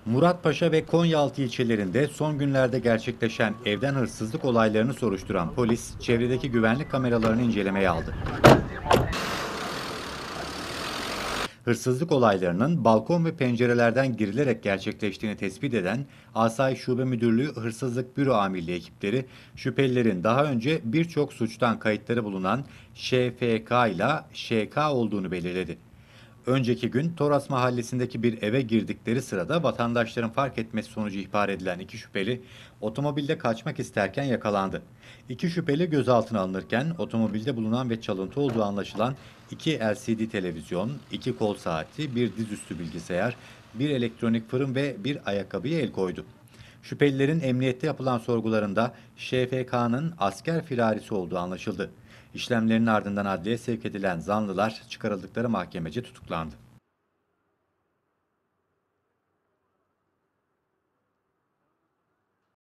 Muratpaşa ve Konyaaltı ilçelerinde son günlerde gerçekleşen evden hırsızlık olaylarını soruşturan polis, çevredeki güvenlik kameralarını incelemeye aldı. Hırsızlık olaylarının balkon ve pencerelerden girilerek gerçekleştiğini tespit eden Asayiş Şube Müdürlüğü Hırsızlık Büro Amirliği ekipleri, şüphelilerin daha önce birçok suçtan kayıtları bulunan ŞFK ile ŞK olduğunu belirledi. Önceki gün Toras Mahallesi'ndeki bir eve girdikleri sırada vatandaşların fark etmesi sonucu ihbar edilen iki şüpheli otomobilde kaçmak isterken yakalandı. İki şüpheli gözaltına alınırken otomobilde bulunan ve çalıntı olduğu anlaşılan iki LCD televizyon, iki kol saati, bir dizüstü bilgisayar, bir elektronik fırın ve bir ayakkabıya el koydu. Şüphelilerin emniyette yapılan sorgularında ŞFK'nın asker firarisi olduğu anlaşıldı. İşlemlerin ardından adliyeye sevk edilen zanlılar çıkarıldıkları mahkemece tutuklandı.